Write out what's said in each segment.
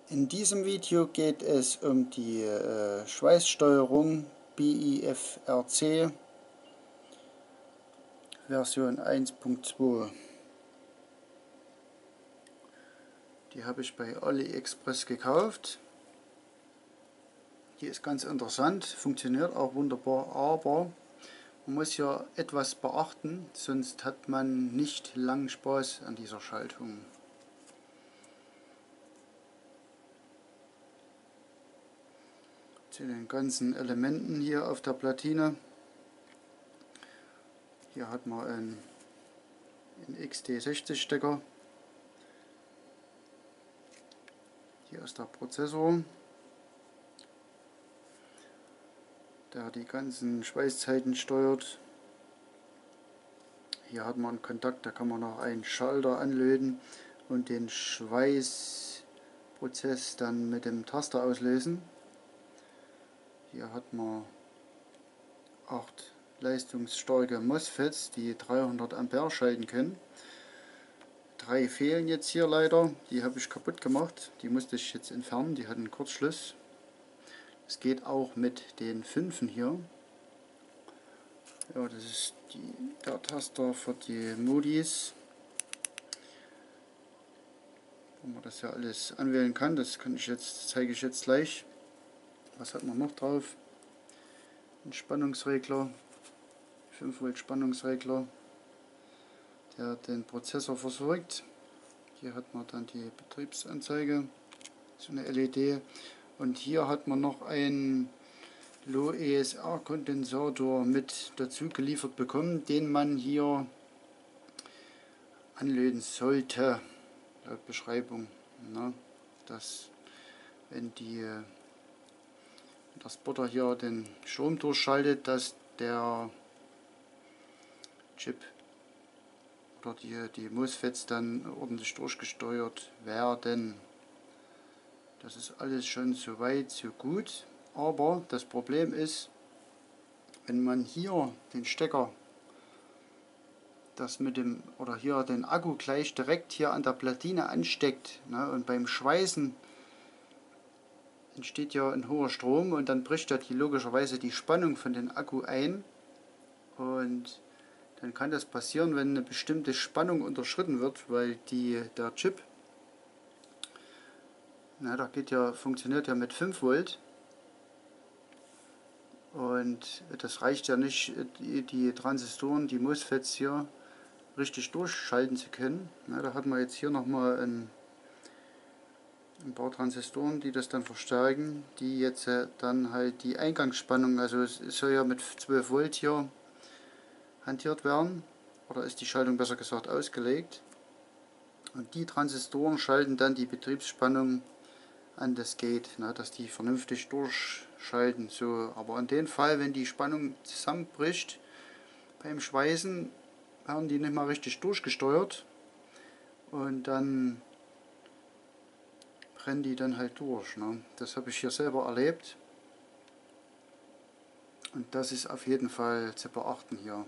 In diesem Video geht es um die Schweißsteuerung BIFRC Version 1.2. Die habe ich bei AliExpress gekauft. Die ist ganz interessant, funktioniert auch wunderbar, aber man muss ja etwas beachten, sonst hat man nicht lang Spaß an dieser Schaltung. Zu den ganzen Elementen hier auf der Platine. Hier hat man einen XT60 Stecker. Hier ist der Prozessor, der die ganzen Schweißzeiten steuert. Hier hat man einen Kontakt, da kann man noch einen Schalter anlöten und den Schweißprozess dann mit dem Taster auslösen. Hier hat man 8 leistungsstarke MOSFETs, die 300 Ampere schalten können. 3 fehlen jetzt hier leider, die habe ich kaputt gemacht, die musste ich jetzt entfernen, die hatten einen Kurzschluss. Es geht auch mit den 5 hier. Ja, das ist der Taster für die Modis, wo man das ja alles anwählen kann. Das zeige ich jetzt gleich. Was hat man noch drauf? Ein Spannungsregler, 5 Volt Spannungsregler, der den Prozessor versorgt. Hier hat man dann die Betriebsanzeige, so eine LED. Und hier hat man noch einen Low ESR Kondensator mit dazu geliefert bekommen, den man hier anlöten sollte, laut Beschreibung. Dass wenn der Spotter hier den Strom durchschaltet, dass der Chip oder die MOSFETs dann ordentlich durchgesteuert werden. Das ist alles schon so weit, so gut. Aber das Problem ist, wenn man hier den Stecker, hier den Akku gleich direkt hier an der Platine ansteckt, und beim Schweißen entsteht ja ein hoher Strom und dann bricht ja logischerweise die Spannung von dem Akku ein, und dann kann das passieren, wenn eine bestimmte Spannung unterschritten wird, weil der Chip, funktioniert ja mit 5 Volt. Und das reicht ja nicht, die Transistoren, die MOSFETs hier richtig durchschalten zu können. Da hat man jetzt hier nochmal ein paar Transistoren, die das dann verstärken, die jetzt dann halt die Eingangsspannung, also es soll ja mit 12 Volt hier hantiert werden, oder ist die Schaltung besser gesagt ausgelegt. Und die Transistoren schalten dann die Betriebsspannung an das Gate, dass die vernünftig durchschalten. So, aber in dem Fall, wenn die Spannung zusammenbricht beim Schweißen, werden die nicht mal richtig durchgesteuert und dann brennen die dann halt durch. Das habe ich hier selber erlebt und das ist auf jeden Fall zu beachten hier.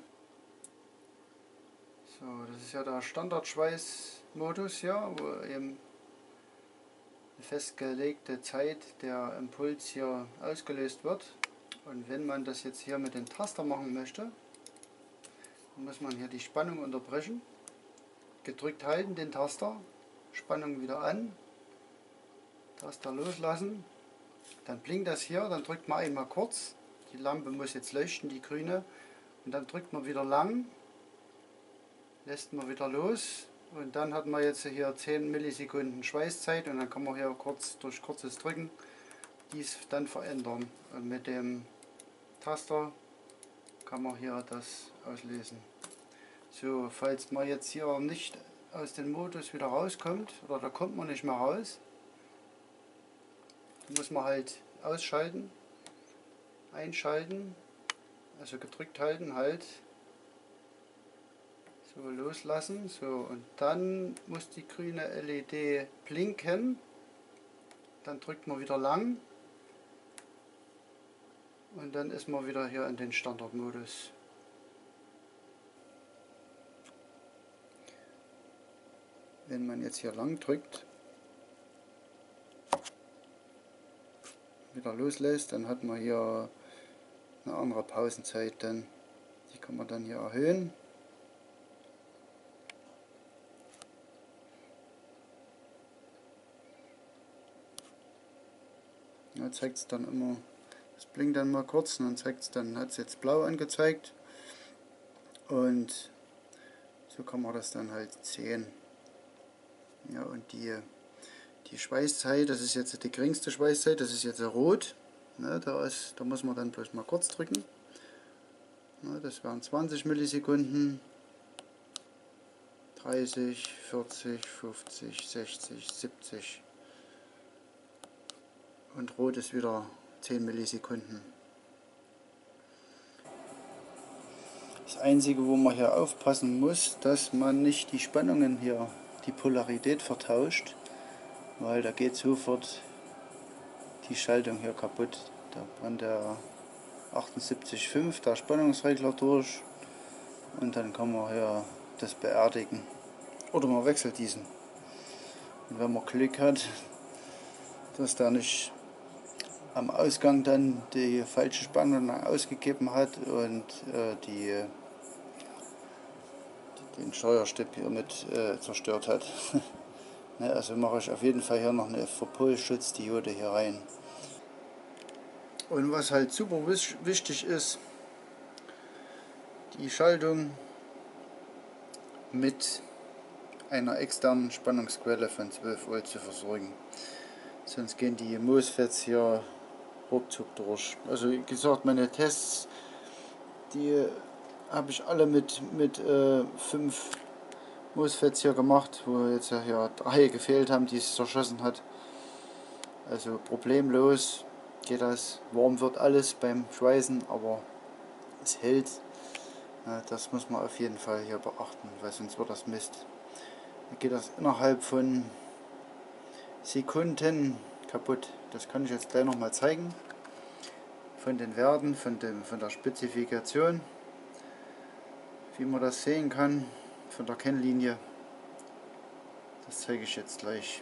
So, das ist ja der Standardschweißmodus hier, wo eben eine festgelegte Zeit der Impuls hier ausgelöst wird. Und wenn man das jetzt hier mit dem Taster machen möchte, dann muss man hier die Spannung unterbrechen, gedrückt halten den Taster, Spannung wieder an, Taster loslassen, dann blinkt das hier, dann drückt man einmal kurz, die Lampe muss jetzt leuchten, die grüne, und dann drückt man wieder lang, lässt man wieder los. Und dann hat man jetzt hier 10 Millisekunden Schweißzeit und dann kann man hier durch kurzes Drücken dies dann verändern. Und mit dem Taster kann man hier das auslesen. So, falls man jetzt hier nicht aus dem Modus wieder rauskommt, oder da kommt man nicht mehr raus, muss man halt ausschalten, einschalten, also gedrückt halten halt. So, loslassen, so, und dann muss die grüne LED blinken, dann drückt man wieder lang und dann ist man wieder hier in den Standardmodus. Wenn man jetzt hier lang drückt, wieder loslässt, dann hat man hier eine andere Pausenzeit, dann die kann man dann hier erhöhen. Ja, zeigt es dann immer, es blinkt dann mal kurz und dann zeigt es dann, hat es jetzt blau angezeigt und so kann man das dann halt sehen. Ja, und die Schweißzeit, das ist jetzt die geringste Schweißzeit, das ist jetzt rot. Ne, da muss man dann bloß mal kurz drücken. Ne, das wären 20 Millisekunden, 30, 40, 50, 60, 70. Und rot ist wieder 10 Millisekunden. Das Einzige, wo man hier aufpassen muss, dass man nicht die Spannungen hier, die Polarität vertauscht, weil da geht sofort die Schaltung hier kaputt. Da brennt der 78,5, der Spannungsregler durch und dann kann man hier das beerdigen. Oder man wechselt diesen. Und wenn man Glück hat, dass der nicht am Ausgang dann die falsche Spannung ausgegeben hat und den Steuerstipp hier mit zerstört hat. Ne, also mache ich auf jeden Fall hier noch eine Verpolschutzdiode hier rein. Und was halt super wichtig ist, die Schaltung mit einer externen Spannungsquelle von 12 Volt zu versorgen. Sonst gehen die MOSFETs hier ruckzuck durch. Also wie gesagt, meine Tests, die habe ich alle mit 5 MOSFETs hier gemacht, wo jetzt ja hier 3 gefehlt haben, die es zerschossen hat. Also problemlos geht das. Warm wird alles beim Schweißen, aber es hält. Ja, das muss man auf jeden Fall hier beachten, weil sonst wird das Mist. Dann geht das innerhalb von Sekunden kaputt. Das kann ich jetzt gleich nochmal zeigen. Von den Werten, von der Spezifikation, wie man das sehen kann, von der Kennlinie. Das zeige ich jetzt gleich.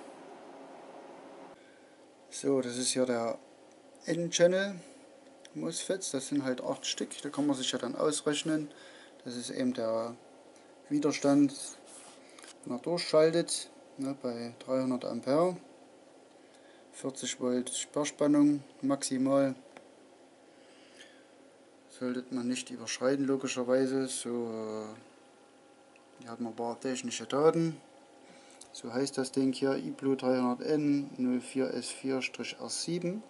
So, das ist hier der N-Channel MOSFETs, das sind halt 8 Stück, da kann man sich ja dann ausrechnen. Das ist eben der Widerstand, wenn er durchschaltet, ne, bei 300 Ampere, 40 Volt Sperrspannung maximal. Sollte man nicht überschreiten, logischerweise. So, hier hat man ein paar technische Daten. So heißt das Ding hier IBLU 300N 04S4-R7.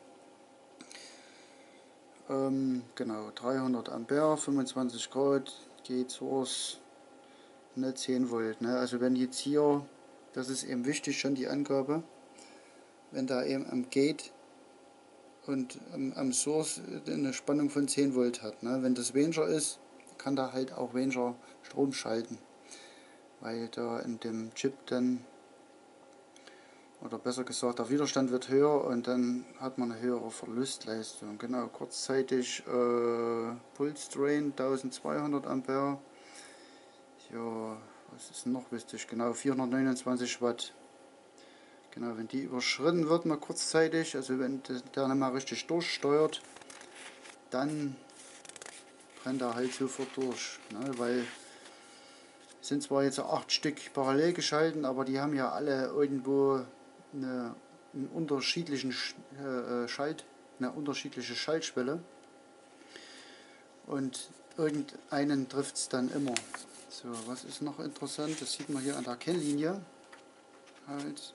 Genau, 300 Ampere, 25 Grad, geht Source, ne, 10 Volt. Ne? Also wenn jetzt hier, das ist eben wichtig schon die Angabe, wenn da eben am Gate und am Source eine Spannung von 10 Volt hat. Ne? Wenn das weniger ist, kann da halt auch weniger Strom schalten, weil da in dem Chip dann, oder besser gesagt, der Widerstand wird höher und dann hat man eine höhere Verlustleistung. Genau, kurzzeitig Pulse Drain 1200 Ampere. Ja, was ist noch wichtig? Genau, 429 Watt. Genau, wenn die überschritten wird mal kurzzeitig, also wenn der nicht mal richtig durchsteuert, dann brennt er halt sofort durch. Ne? Weil es sind zwar jetzt 8 Stück parallel geschalten, aber die haben ja alle irgendwo eine unterschiedliche Schaltschwelle und irgendeinen trifft es dann immer. So, was ist noch interessant? Das sieht man hier an der Kennlinie. Halt.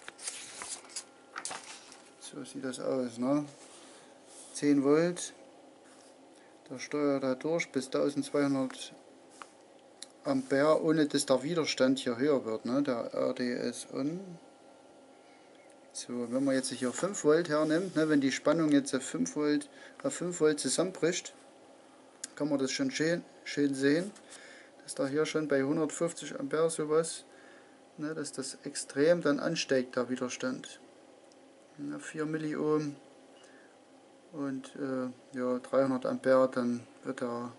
So sieht das aus, ne? 10 Volt. Der steuert da durch bis 1200 Ampere, ohne dass der Widerstand hier höher wird, ne? Der RDS on. So, wenn man jetzt hier 5 Volt hernimmt, ne, wenn die Spannung jetzt auf 5 Volt zusammenbricht, kann man das schon schön sehen, dass da hier schon bei 150 Ampere sowas, ne, dass das extrem dann ansteigt, der Widerstand. Ne, 4 Milliohm und ja, 300 Ampere, dann wird der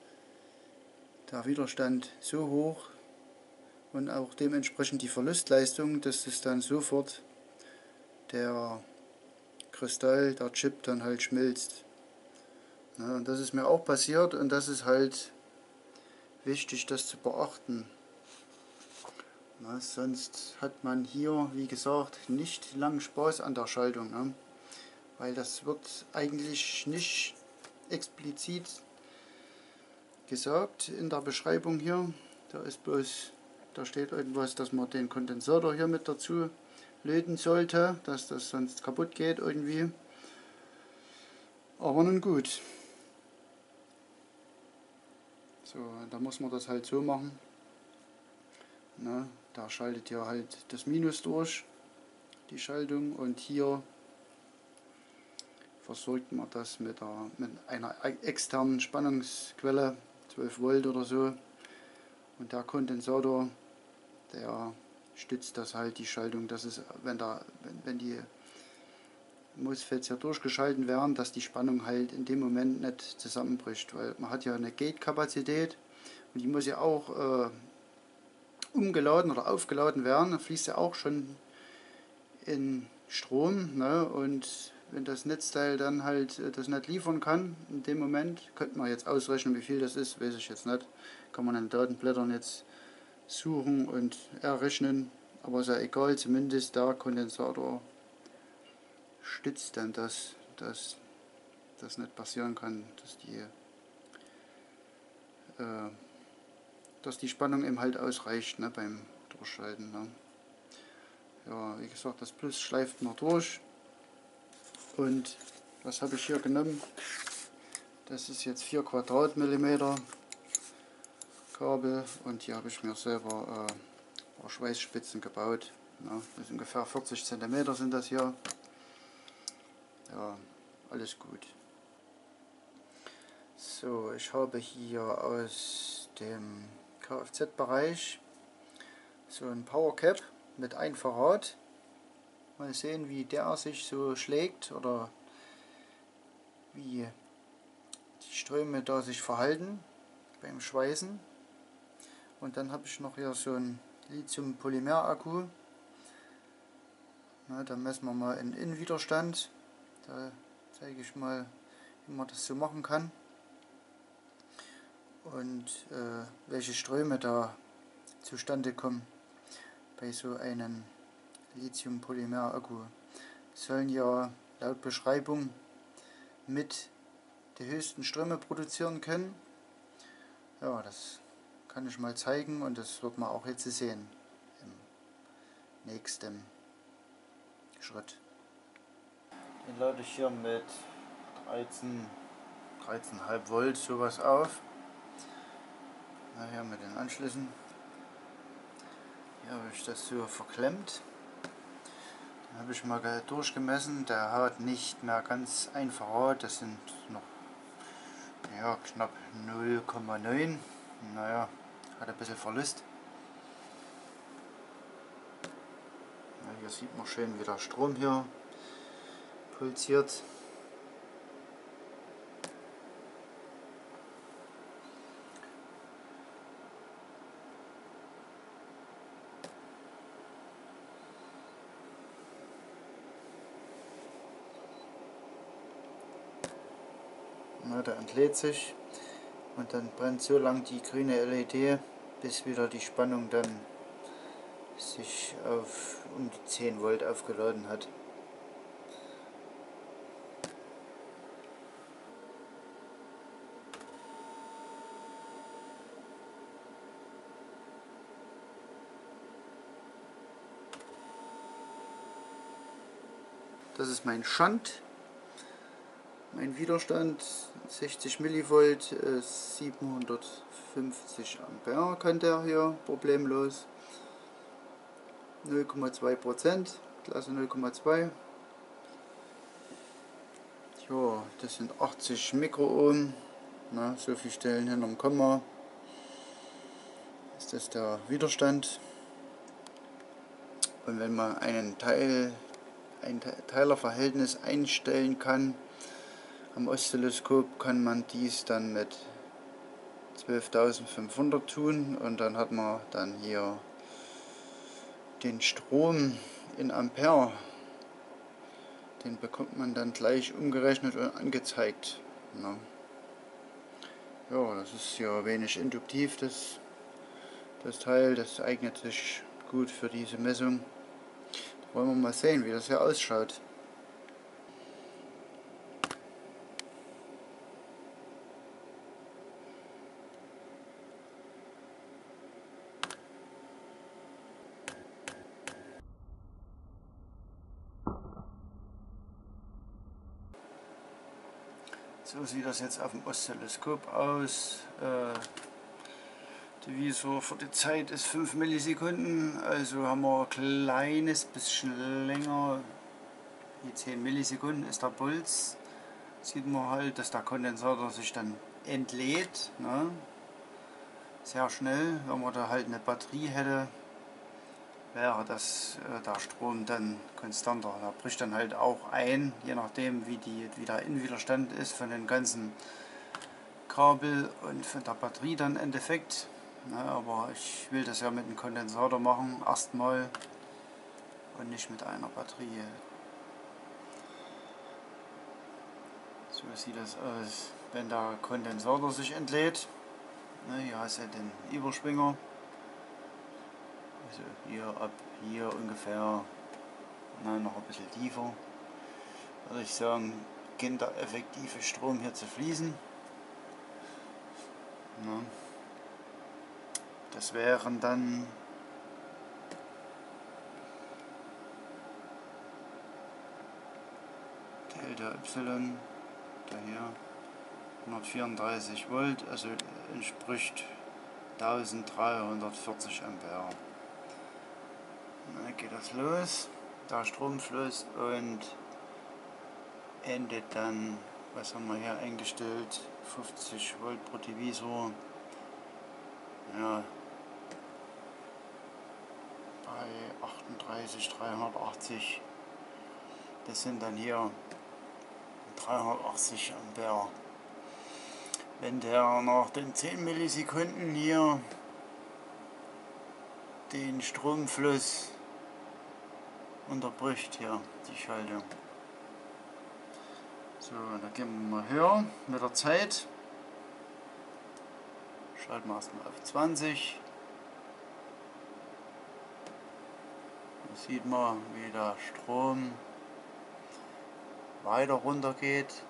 Widerstand so hoch und auch dementsprechend die Verlustleistung, dass es dann sofort der Kristall, der Chip dann halt schmilzt. Ja, und das ist mir auch passiert und das ist halt wichtig, das zu beachten. Na, sonst hat man hier, wie gesagt, nicht lang Spaß an der Schaltung, ne? Weil das wird eigentlich nicht explizit gesagt in der Beschreibung hier. Da ist bloß, da steht irgendwas, dass man den Kondensator hier mit dazu löten sollte, dass das sonst kaputt geht irgendwie. Aber nun gut. So, da muss man das halt so machen. Na, da schaltet ja halt das Minus durch, die Schaltung, und hier versorgt man das mit einer externen Spannungsquelle, 12 Volt oder so. Und der Kondensator, der stützt das halt, die Schaltung, dass es, wenn die MOSFETs hier durchgeschalten werden, dass die Spannung halt in dem Moment nicht zusammenbricht, weil man hat ja eine Gate-Kapazität und die muss ja auch umgeladen oder aufgeladen werden, da fließt ja auch schon in Strom, ne? Und wenn das Netzteil dann halt das nicht liefern kann, in dem Moment, könnte man jetzt ausrechnen, wie viel das ist, weiß ich jetzt nicht, kann man in Datenblättern jetzt suchen und errechnen, aber ist ja egal, zumindest der Kondensator stützt dann dass das nicht passieren kann, dass die Spannung eben halt ausreicht, ne, beim Durchschalten. Ne. Ja, wie gesagt, das Plus schleift noch durch. Und was habe ich hier genommen? Das ist jetzt 4 Quadratmillimeter Kabel und hier habe ich mir selber ein paar Schweißspitzen gebaut. Ja, das ist ungefähr 40 cm sind das hier. Ja, alles gut. So, ich habe hier aus dem Kfz-Bereich so ein Power Cap mit 1 Farad. Mal sehen, wie der sich so schlägt oder wie die Ströme da sich verhalten beim Schweißen. Und dann habe ich noch hier so ein Lithium-Polymer-Akku. Da messen wir mal den Innenwiderstand. Da zeige ich mal, wie man das so machen kann. Und welche Ströme da zustande kommen bei so einem Lithium-Polymer-Akku. Sollen ja laut Beschreibung mit die höchsten Ströme produzieren können. Ja, das kann ich mal zeigen und das wird man auch jetzt sehen im nächsten Schritt. Den lade ich hier mit 13,5 Volt sowas auf. Hier mit den Anschlüssen. Hier habe ich das so verklemmt. Dann habe ich mal durchgemessen, der hat nicht mehr ganz 1 Farad, das sind noch knapp 0,9. Naja, hat ein bisschen Verlust. Ja, hier sieht man schön, wie der Strom hier pulsiert. Na, der entlädt sich und dann brennt so lang die grüne LED, bis wieder die Spannung dann sich auf um die 10 Volt aufgeladen hat. Das ist mein Shunt, mein Widerstand 60 Millivolt, 750 Ampere kann der hier problemlos. 0,2%, Klasse 0,2. Ja, das sind 80 Mikroohm. Na, so viele Stellen hinterm Komma. Ist das der Widerstand. Und wenn man ein Teilerverhältnis einstellen kann am Oszilloskop, kann man dies dann mit 12.500 tun und dann hat man dann hier den Strom in Ampere Den bekommt man dann gleich umgerechnet und angezeigt. Na. Ja, das ist ja wenig induktiv, das Teil. Das eignet sich gut für diese Messung. Da wollen wir mal sehen, wie das hier ausschaut. So sieht das jetzt auf dem Oszilloskop aus. Divisor für die Zeit ist 5 Millisekunden, also haben wir ein kleines bisschen länger, wie 10 Millisekunden ist der Puls. Sieht man halt, dass der Kondensator sich dann entlädt, ne? Sehr schnell. Wenn man da halt eine Batterie hätte, wäre das der Strom dann konstanter. Da bricht dann halt auch ein, je nachdem wie der Innenwiderstand ist von den ganzen Kabel und von der Batterie dann im Endeffekt. Na, aber ich will das ja mit einem Kondensator machen, erstmal, und nicht mit einer Batterie. So sieht das aus, wenn der Kondensator sich entlädt. Na, hier hast du den Überschwinger. Also hier ab hier ungefähr, na, noch ein bisschen tiefer, würde ich sagen, beginnt der effektive Strom hier zu fließen. Na, das wären dann Delta Y, daher 134 Volt, also entspricht 1340 Ampere. Dann geht das los, der Stromfluss, und endet dann, was haben wir hier eingestellt, 50 Volt pro Divisor, ja, bei 380. Das sind dann hier 380 Ampere. Wenn der nach den 10 Millisekunden hier den Stromfluss unterbricht, hier die Schaltung. So, dann gehen wir mal höher mit der Zeit. Schalten wir erstmal auf 20. Da sieht man, wie der Strom weiter runter geht.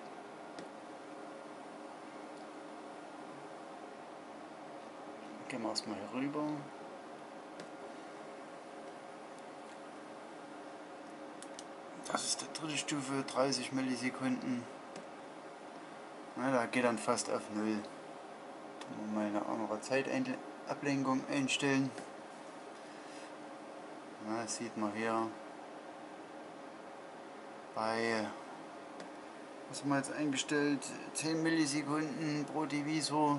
Gehen wir erstmal hier rüber. Das ist die dritte Stufe, 30 Millisekunden. Na, da geht dann fast auf 0. Da mal eine andere Zeitablenkung einstellen. Na, das sieht man hier bei, was haben wir jetzt eingestellt, 10 Millisekunden pro Divisor.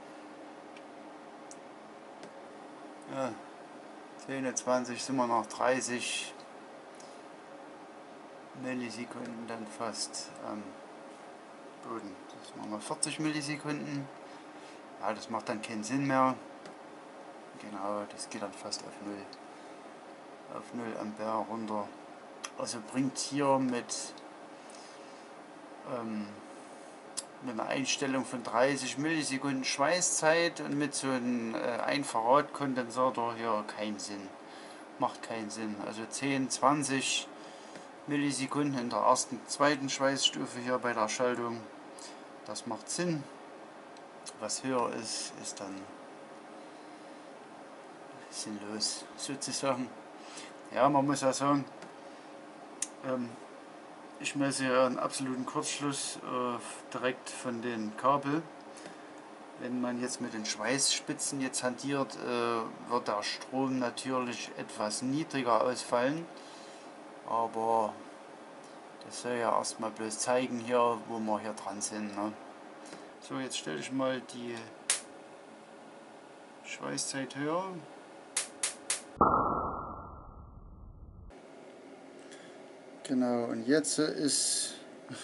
Ja, 10, 20 sind wir nach 30 Millisekunden dann fast am Boden. Das machen wir 40 Millisekunden. Ja, das macht dann keinen Sinn mehr. Genau, das geht dann fast auf 0 Ampere runter. Also bringt hier mit einer Einstellung von 30 Millisekunden Schweißzeit und mit so einem 1 Farad Kondensator hier keinen Sinn. Macht keinen Sinn. Also 10, 20 Millisekunden in der ersten, zweiten Schweißstufe hier bei der Schaltung. Das macht Sinn. Was höher ist, ist dann sinnlos sozusagen. Ja, man muss ja sagen, ich messe hier einen absoluten Kurzschluss direkt von den Kabel. Wenn man jetzt mit den Schweißspitzen jetzt hantiert, wird der Strom natürlich etwas niedriger ausfallen. Aber das soll ja erstmal bloß zeigen hier, wo wir hier dran sind. Ne? So, jetzt stelle ich mal die Schweißzeit höher. Genau, und jetzt ist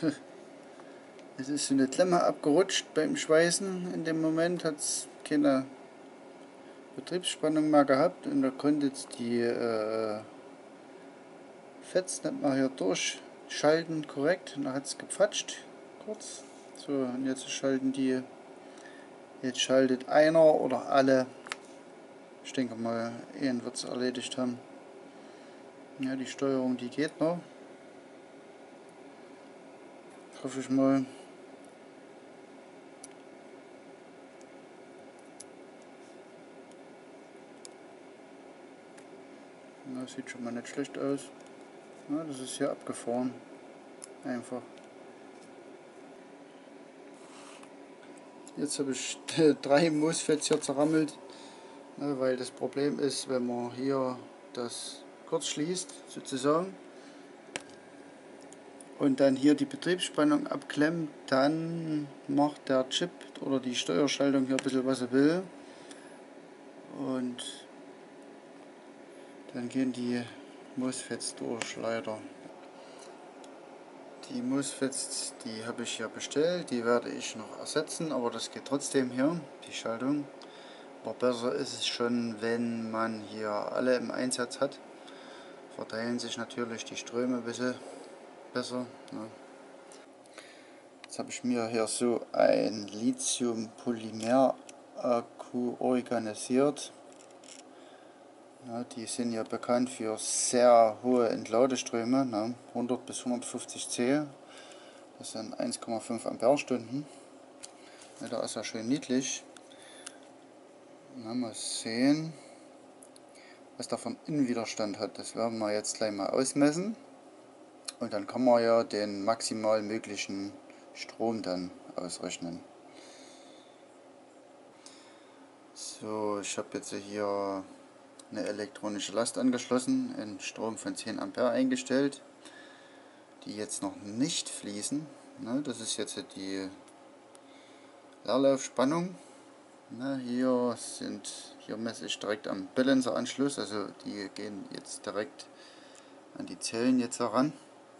es ist so eine Klemme abgerutscht beim Schweißen. In dem Moment hat es keine Betriebsspannung mehr gehabt und da konnte jetzt die Fetz nicht mehr hier durch schalten korrekt. Und dann hat es gepfatscht kurz. So, und jetzt schalten die. Jetzt schaltet einer oder alle. Ich denke mal, einen wird es erledigt haben. Ja, die Steuerung, die geht noch. Hoffe ich mal. Das sieht schon mal nicht schlecht aus. Ja, das ist hier abgefahren. Einfach. Jetzt habe ich 3 MOSFETs hier zerrammelt. Weil das Problem ist, wenn man hier das kurz schließt, sozusagen, und dann hier die Betriebsspannung abklemmt, dann macht der Chip oder die Steuerschaltung hier ein bisschen was er will. Und dann gehen die MOSFETs durch, leider. Die MOSFETs, die habe ich hier bestellt, die werde ich noch ersetzen, aber das geht trotzdem hier, die Schaltung. Aber besser ist es schon, wenn man hier alle im Einsatz hat. Verteilen sich natürlich die Ströme ein bisschen besser. Ja. Jetzt habe ich mir hier so ein Lithium-Polymer-Akku organisiert. Ja, die sind ja bekannt für sehr hohe Entladeströme, ne? 100 bis 150 C. Das sind 1,5 Ampere-Stunden. Ja, da ist er schön niedlich. Na, mal sehen, was der von Innenwiderstand hat. Das werden wir jetzt gleich mal ausmessen. Und dann kann man ja den maximal möglichen Strom dann ausrechnen. So, ich habe jetzt hier eine elektronische Last angeschlossen, einen Strom von 10 Ampere eingestellt, die jetzt noch nicht fließen. Das ist jetzt die Leerlaufspannung. Hier messe ich direkt am Balancer-Anschluss, also die gehen jetzt direkt an die Zellen jetzt heran.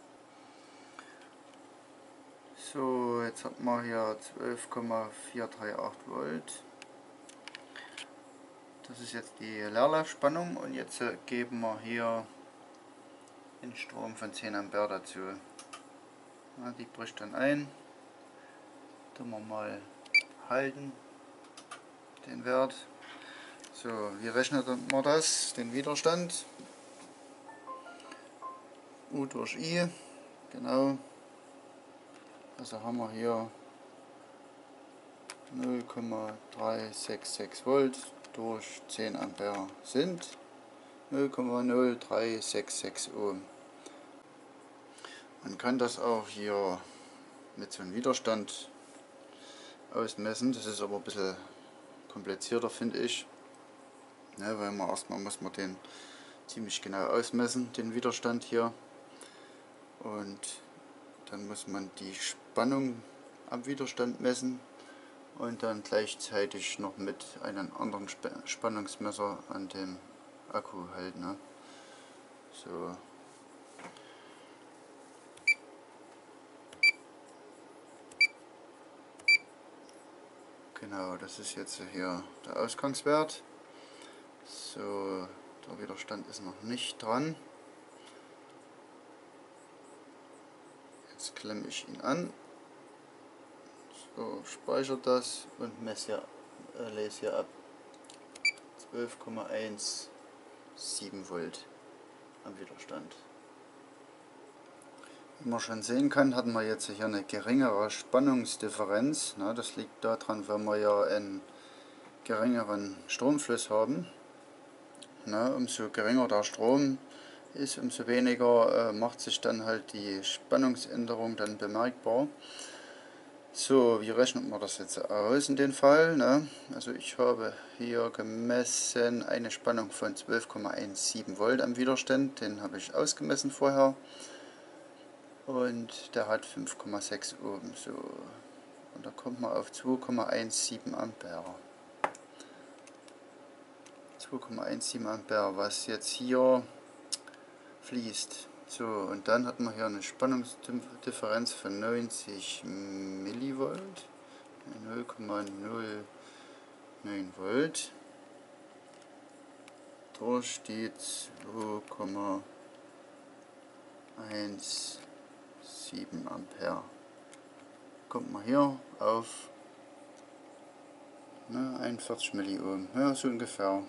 So, jetzt hat man hier 12,438 Volt. Das ist jetzt die Leerlaufspannung und jetzt geben wir hier einen Strom von 10 Ampere dazu. Ja, die bricht dann ein. Tun wir mal halten, den Wert. So, wie rechnet man das? Den Widerstand. U durch I, genau. Also haben wir hier 0,366 Volt durch 10 Ampere sind 0,0366 Ohm. Man kann das auch hier mit so einem Widerstand ausmessen. Das ist aber ein bisschen komplizierter, finde ich. Ja, weil erstmal muss man den ziemlich genau ausmessen, den Widerstand hier. Und dann muss man die Spannung am Widerstand messen und dann gleichzeitig noch mit einem anderen Spannungsmesser an dem Akku halten. Ne? So. Genau, das ist jetzt hier der Ausgangswert. So, der Widerstand ist noch nicht dran. Jetzt klemme ich ihn an. So, speichere das und lese hier ab 12,17 Volt am Widerstand. Wie man schon sehen kann, hatten wir jetzt hier eine geringere Spannungsdifferenz. Das liegt daran, weil wir ja einen geringeren Stromfluss haben. Umso geringer der Strom ist, umso weniger macht sich dann halt die Spannungsänderung dann bemerkbar. So, wie rechnet man das jetzt aus in dem Fall? Also ich habe hier gemessen eine Spannung von 12,17 Volt am Widerstand, den habe ich ausgemessen vorher. Und der hat 5,6 Ohm. So. Und da kommt man auf 2,17 Ampere. 2,17 Ampere, was jetzt hier fließt. So, und dann hat man hier eine Spannungsdifferenz von 90 Millivolt, 0,09 Volt durch die 2,17 7 Ampere. Kommt man hier auf 41 Milliohm, ja, so ungefähr.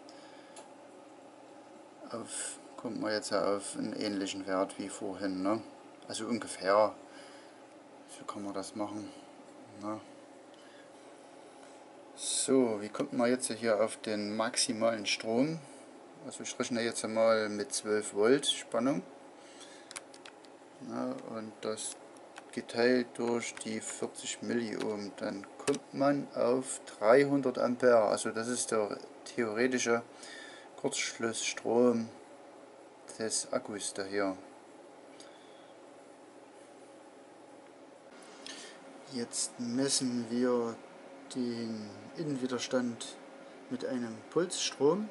Kommt man jetzt auf einen ähnlichen Wert wie vorhin, ne? Also ungefähr, so kann man das machen. Ne? So, wie kommt man jetzt hier auf den maximalen Strom? Also ich rechne jetzt mal mit 12 Volt Spannung. Ja, und das geteilt durch die 40 Milliohm, dann kommt man auf 300 Ampere. Also das ist der theoretische Kurzschlussstrom des Akkus da hier. Jetzt messen wir den Innenwiderstand mit einem Pulsstrom.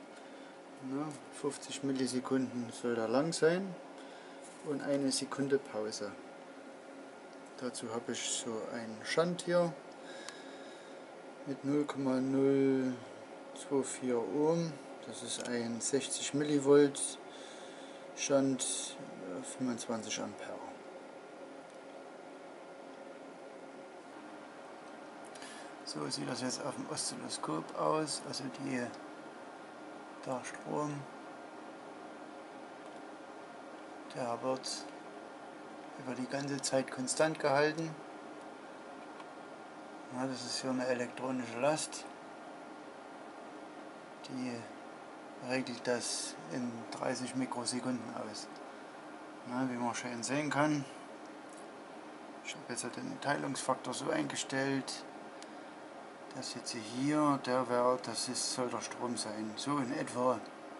50 Millisekunden soll er lang sein und eine Sekunde Pause. Dazu habe ich so einen Shunt hier mit 0,024 Ohm. Das ist ein 60 Millivolt Shunt, 25 Ampere. So sieht das jetzt auf dem Oszilloskop aus, also der Strom, der wird über die ganze Zeit konstant gehalten. Ja, das ist hier eine elektronische Last, die regelt das in 30 Mikrosekunden aus. Ja, wie man schön sehen kann, ich habe jetzt den Teilungsfaktor so eingestellt, dass jetzt hier der Wert, soll der Strom sein, so in etwa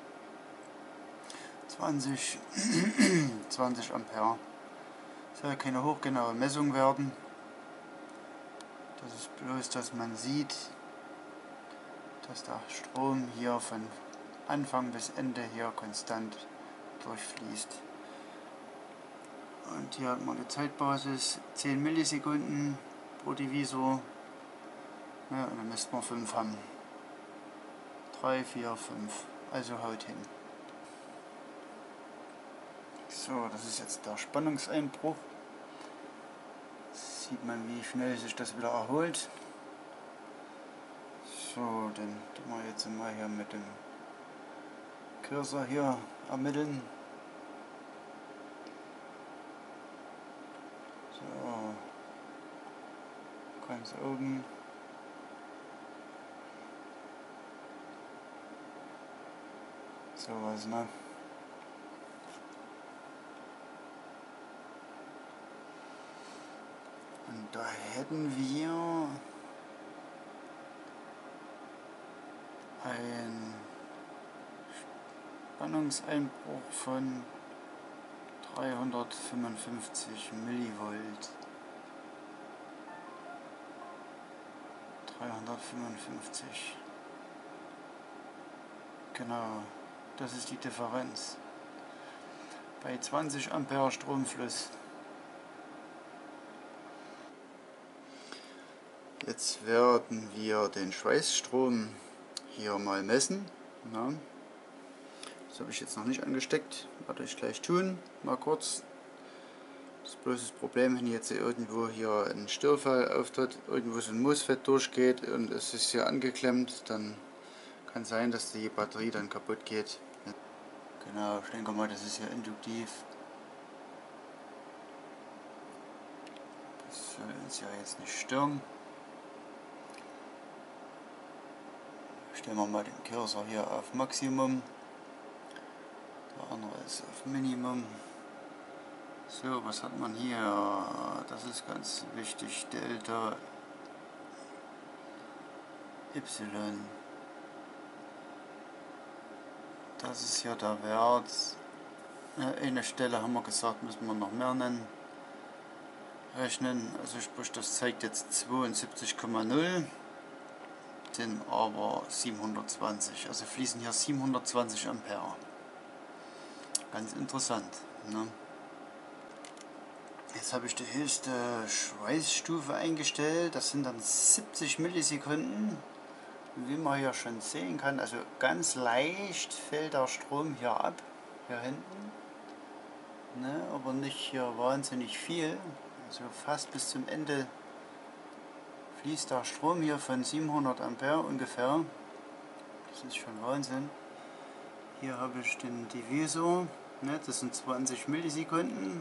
20 Ampere. Soll keine hochgenaue Messung werden. Das ist bloß, dass man sieht, dass der Strom hier von Anfang bis Ende hier konstant durchfließt. Und hier hat man eine Zeitbasis 10 Millisekunden pro Divisor. Ja, und dann müsste man 5 haben. 3, 4, 5. Also haut hin. So, das ist jetzt der Spannungseinbruch. Sieht man, wie schnell sich das wieder erholt. So, dann tun wir jetzt mal hier mit dem Cursor hier ermitteln. So, ganz oben. So was, ne? Und da hätten wir einen Spannungseinbruch von 355 Millivolt. 355. Genau, das ist die Differenz. Bei 20 Ampere Stromfluss. Jetzt werden wir den Schweißstrom hier mal messen. Ja. Das habe ich jetzt noch nicht angesteckt, werde ich gleich tun, mal kurz. Das ist bloß das Problem, wenn jetzt irgendwo hier ein Störfall auftritt, irgendwo so ein MOSFET durchgeht und es ist hier angeklemmt, dann kann sein, dass die Batterie dann kaputt geht. Genau, ich denke mal, das ist hier induktiv. Das soll uns ja jetzt nicht stören. Stellen wir mal den Cursor hier auf Maximum. Der andere ist auf Minimum. So, was hat man hier? Das ist ganz wichtig. Delta Y. Das ist hier der Wert. Eine Stelle haben wir gesagt, müssen wir noch mehr rechnen. Also sprich, das zeigt jetzt 72,0. Sind aber 720. Also fließen hier 720 Ampere. Ganz interessant. Ne? Jetzt habe ich die höchste Schweißstufe eingestellt. Das sind dann 70 Millisekunden. Wie man hier schon sehen kann, also ganz leicht fällt der Strom hier ab, hier hinten. ne, aber nicht hier wahnsinnig viel. Also fast bis zum Ende fließt der Strom hier von 700 Ampere ungefähr. Das ist schon Wahnsinn. Hier habe ich den Divisor, ne, das sind 20 Millisekunden.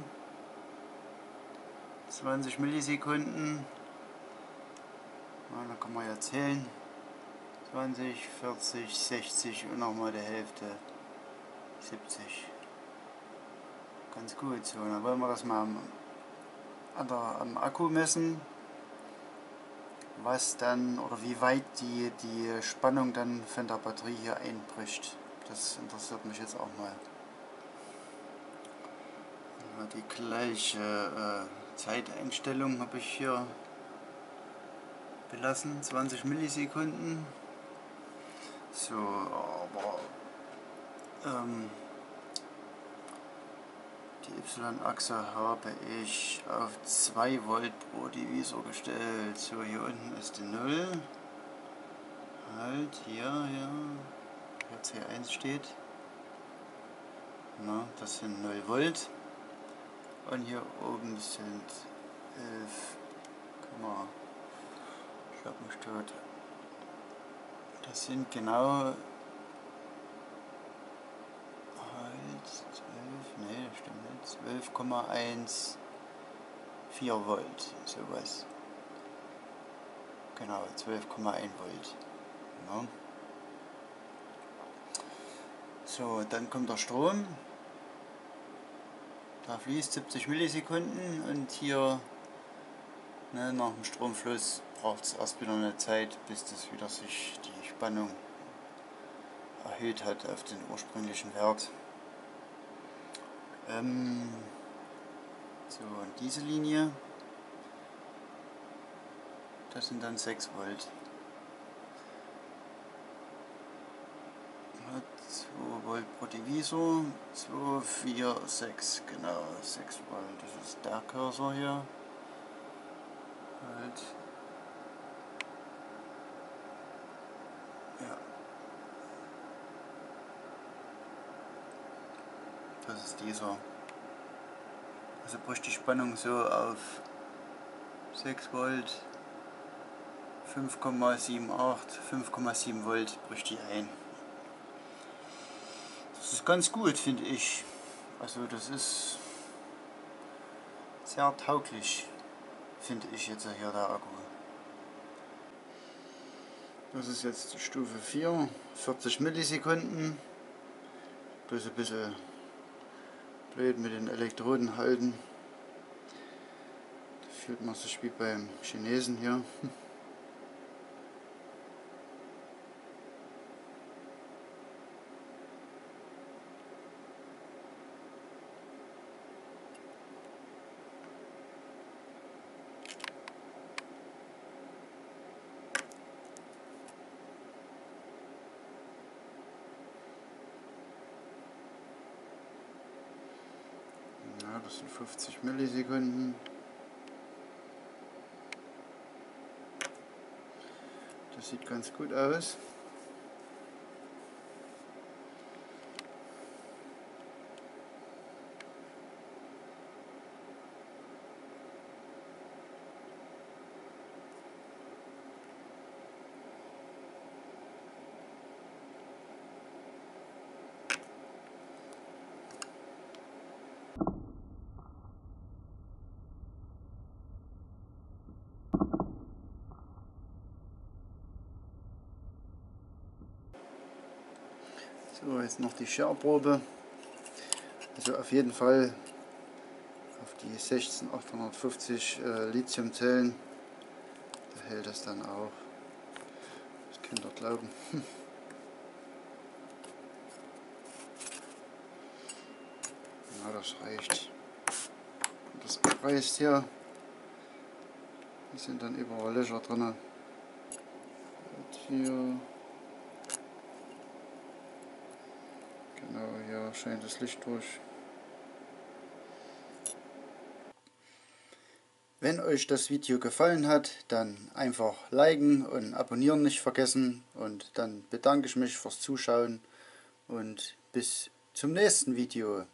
20 Millisekunden. Ja, dann kann man ja zählen. 20, 40, 60 und nochmal die Hälfte. 70. Ganz gut. So, dann wollen wir das mal am Akku messen, was dann oder wie weit die Spannung dann von der Batterie hier einbricht. Das interessiert mich jetzt auch mal. Ja, die gleiche Zeiteinstellung habe ich hier belassen, 20 Millisekunden. So, aber die Y-Achse habe ich auf 2 Volt pro Divisor gestellt. So, hier unten ist die 0. Halt, hier C1 steht. Na, das sind 0 Volt. Und hier oben sind 11, schlag mich tot. Das sind genau 12, nee, das stimmt nicht, 12,14 Volt, sowas. Genau, 12,1 Volt. Ja. So, dann kommt der Strom. Da fließt 70 Millisekunden und hier, ne, nach dem Stromfluss braucht es erst wieder eine Zeit, bis das wieder sich die Spannung erhöht hat auf den ursprünglichen Wert. So, und diese Linie, das sind dann 6 Volt. 2 Volt pro Divisor, 2, 4, 6, genau, 6 Volt, das ist der Cursor hier. Halt. Ja. Das ist dieser. Also bricht die Spannung so auf 6 Volt, 5,78, 5,7 Volt bricht die ein. Das ist ganz gut, finde ich. Also das ist sehr tauglich, finde ich jetzt hier der Akku. Das ist jetzt Stufe 4, 40 Millisekunden. Bloß ein bisschen blöd mit den Elektroden halten. Da fühlt man sich wie beim Chinesen hier. Ja, das sind 50 Millisekunden. Das sieht ganz gut aus. So, jetzt noch die Scherprobe. Also auf jeden Fall auf die 16850 Lithiumzellen. Da hält das dann auch. Das könnt ihr glauben. Na, das reicht. Und das abreißt hier. Hier sind dann überall Löcher drin. Und hier. Genau, hier scheint das Licht durch. Wenn euch das Video gefallen hat, dann einfach liken und abonnieren nicht vergessen. Und dann bedanke ich mich fürs Zuschauen und bis zum nächsten Video.